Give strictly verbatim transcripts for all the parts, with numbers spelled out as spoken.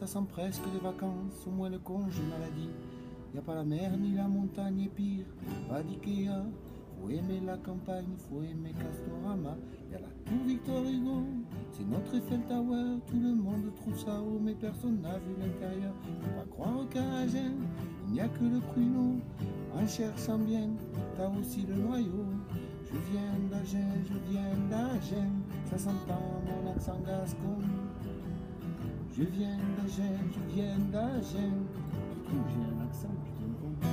ça sent presque les vacances, au moins le congé maladie. Y a pas la mer ni la montagne et pire, pas d'Ikea. Faut aimer la campagne, faut aimer Castorama. Y a la tour Victor Hugo, c'est notre Eiffel Tower. Tout le monde trouve ça haut, mais personne n'a vu l'intérieur. Faut pas croire au Caragène, il n'y a que le pruneau. En cherchant bien, t'as aussi le noyau. Je viens d'Agen, je viens d'Agen, ça s'entend mon accent gascon. Je viens d'Agen, je viens d'Agen. Je trouve que j'ai un accent, putain de con.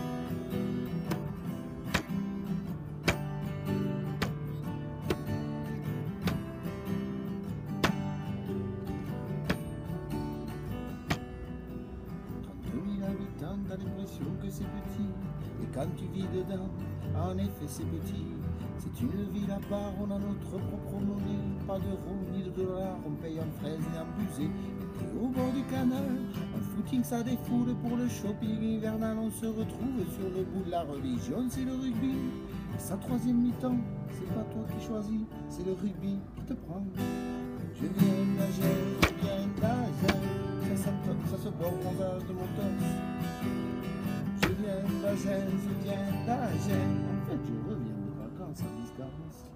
trente-deux mille habitants, t'as l'impression que c'est petit. Et quand tu vis dedans, en effet c'est petit. C'est une ville à part, on a notre propre monnaie. Pas d'euros ni de dollars, on paye en fraises et en busée. Et puis au bord du canal, en footing ça défoule. Pour le shopping hivernal, on se retrouve sur le bout de la religion, c'est le rugby. Et sa troisième mi-temps, c'est pas toi qui choisis, c'est le rugby qui te prend. Je viens d'Agen, je viens d'Agen, ça, ça, ça se voit au bronzage de mon torse. Je viens d'Agen, je viens d'Agen, en fait je reviens de vacances à Biscarrosse.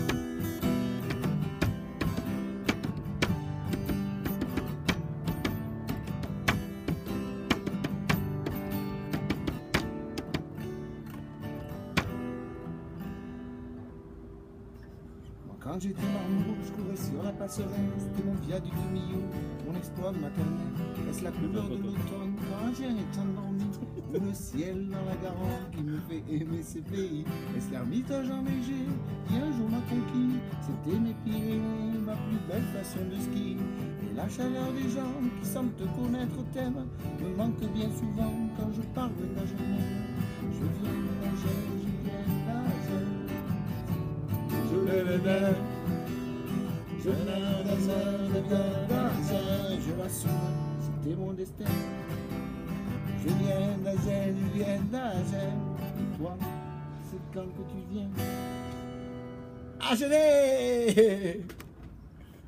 Quand j'étais marmot, je courais sur la passerelle. C'était mon viaduc de Millau, mon exploit maternel. Est-ce la couleur de l'automne quand j'ai est endormi, ou le ciel dans la Garonne qui me fait aimer ces pays? Est-ce l'ermitage enneigé qui un jour m'a conquis? C'était mes Pyrénées, ma plus belle façon de ski. Et la chaleur des gens qui semblent te connaître t'aiment me manque bien souvent quand je parle d'Agen. Je viens d'Agen, je viens d'Agen. Je viens d'Agen, je viens d'Agen, je viens d'Agen, je l'assume, c'était mon destin. Je viens d'Agen, je viens d'Agen, et toi, c'est quand que tu viens? Agen!